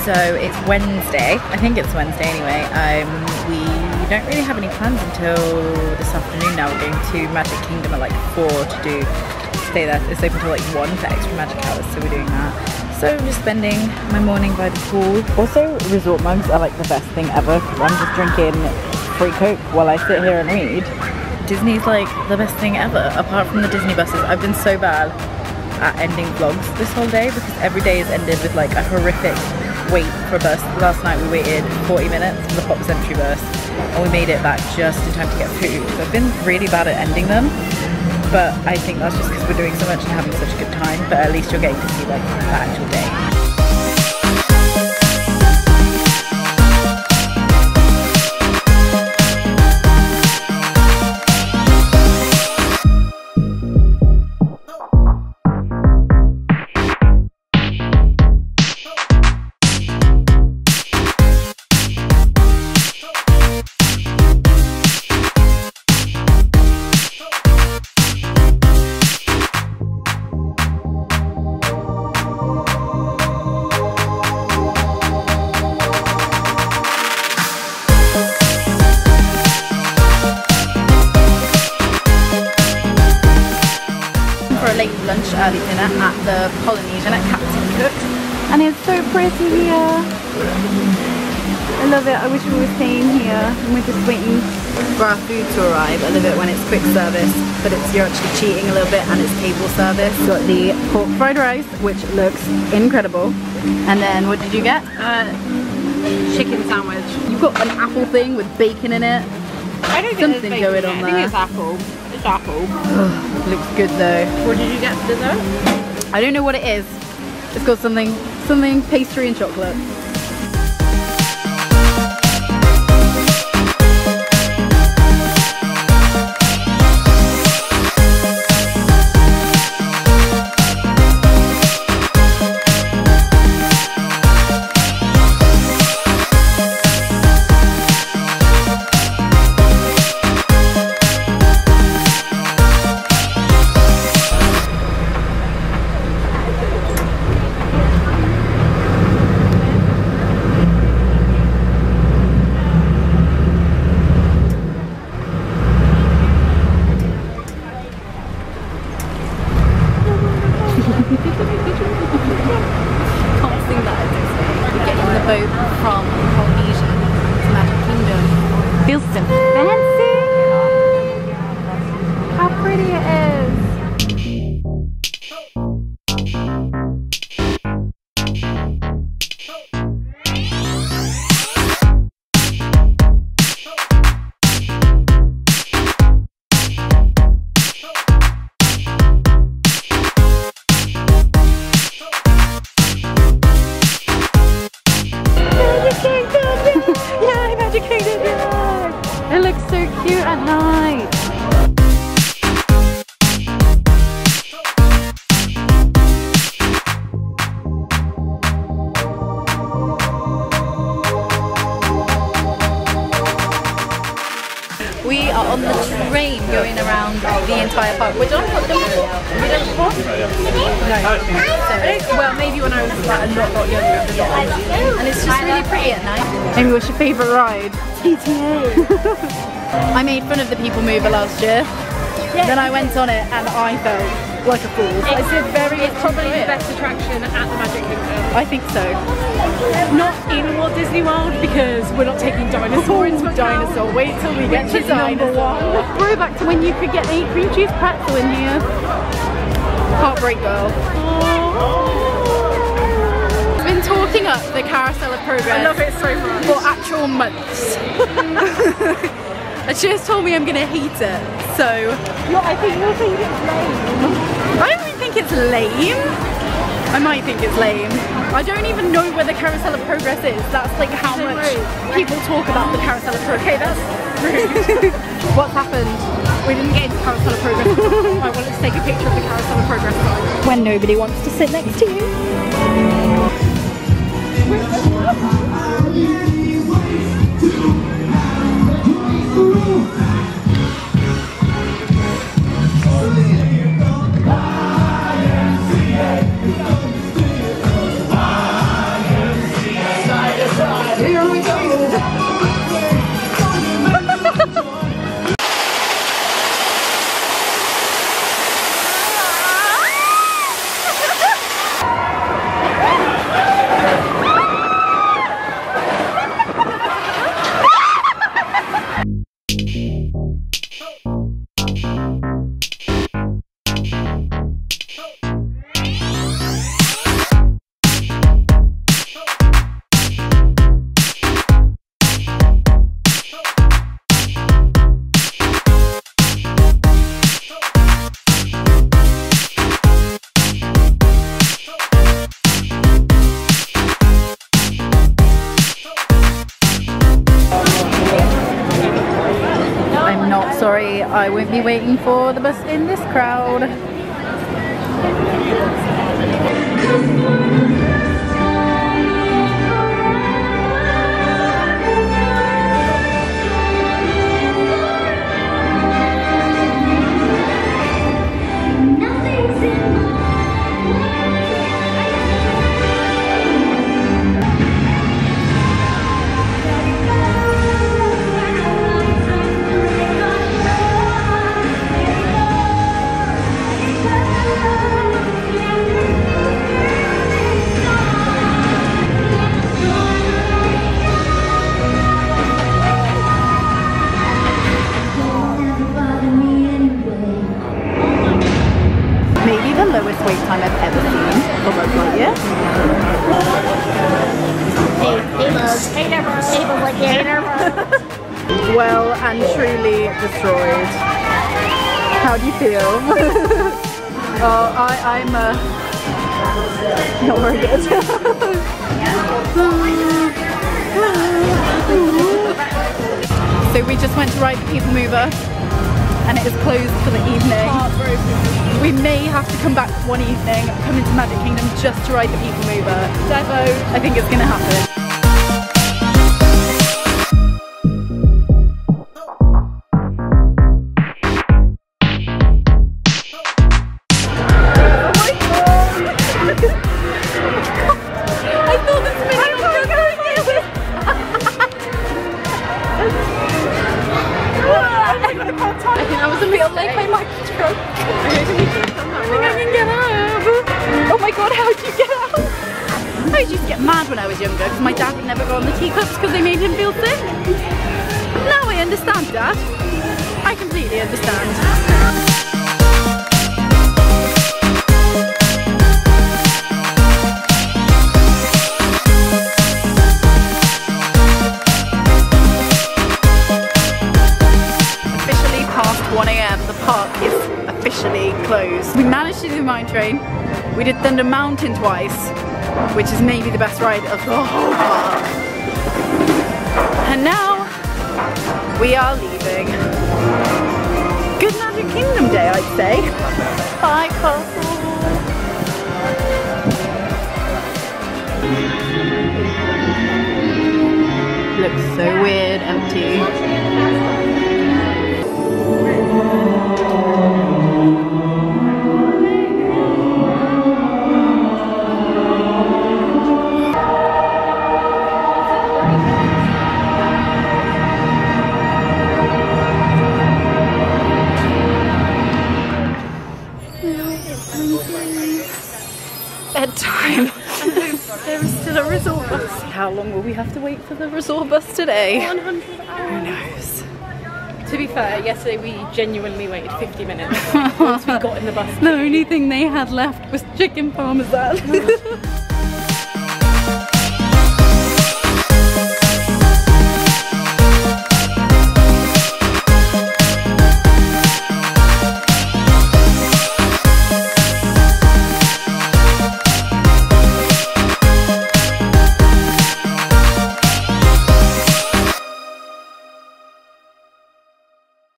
So it's Wednesday, I think it's Wednesday anyway. We don't really have any plans until this afternoon now. We're going to Magic Kingdom at like 4 to stay there. It's open until like 1 for extra magic hours, so we're doing that. So I'm just spending my morning by the pool. Also, resort mugs are like the best thing ever. I'm just drinking free Coke while I sit here and read. Disney's like the best thing ever, apart from the Disney buses. I've been so bad at ending vlogs this whole day because every day is ended with like a horrific wait for a bus. Last night we waited 40 minutes for the Pop Century bus and we made it back just in time to get food. So I've been really bad at ending them, but I think that's just because we're doing so much and having such a good time, but at least you're getting to see like the actual day. Lunch, early dinner at the Polynesian at Captain Cook's, and it's so pretty here. I love it. I wish we were staying here and we're just waiting for our food to arrive. I love it when it's quick service, but you're actually cheating a little bit and it's table service. We've got the pork fried rice, which looks incredible, and then what did you get? Chicken sandwich. You've got an apple thing with bacon in it. I don't think something there's going bacon on in it. there. I think it's apple. It's apple. Oh, looks good though. What did you get for dessert? I don't know what it is. It's got something pastry and chocolate. Can't sing that at Disney. We're getting the boat from Polynesian to Magic Kingdom. Feels so fancy. How pretty it is. Yay, Magic Kingdom! Yay! It looks so cute at night. We are on the train going around the entire park. We're done with them. We done before? No. Well, maybe when I was like a lot younger. And it's just really pretty at night. Maybe what's your favourite ride? I made fun of the People Mover last year. Then I went on it and I felt like a fool. It's probably the best attraction at the Magic Kingdom. I think so. Not in Walt Disney World because we're not taking dinosaur into account. Dinosaur. Wait till we get to number 1. Throwback to when you could get a cream cheese pretzel in here. Heartbreak Girl. I've been talking up the Carousel of Progress. I love it so much. For actual months. And she just told me I'm gonna hate it. So I think you'll think it's lame. I don't think it's lame. I might think it's lame. I don't even know where the Carousel of Progress is. That's like how So much rude. people talk about the Carousel of Progress. Okay, that's rude. What's happened? We didn't get into Carousel of Progress. I wanted to take a picture of the Carousel of Progress sign. When nobody wants to sit next to you. I won't be waiting for the bus in this crowd. Maybe the lowest wait time I've ever seen for Buzz Lightyear. Hey Buzz. Hey Deborah. Hey Buzz Lightyear. Hey Deborah. Well and truly destroyed. How do you feel? Oh, I'm not very good. So we just went to ride the People Mover and it is closed for the evening. We may have to come back one evening, come into Magic Kingdom just to ride the People Mover. Devo, I think it's gonna happen. Oh my god, how did you get out? I used to get mad when I was younger because my dad would never go on the teacups because they made him feel sick. Now I understand, Dad. I completely understand. Officially past 1 AM, the park is officially closed. We managed to do the mine train. We did Thunder Mountain twice, which is maybe the best ride of the whole park. And now we are leaving. Good Magic Kingdom Day, I'd say. Bye, Castle. Looks so weird, empty. Bedtime. There is still a resort bus. How long will we have to wait for the resort bus today? 100 hours. Who knows? To be fair, yesterday we genuinely waited 50 minutes once we got in the bus. The only thing they had left was chicken parmesan.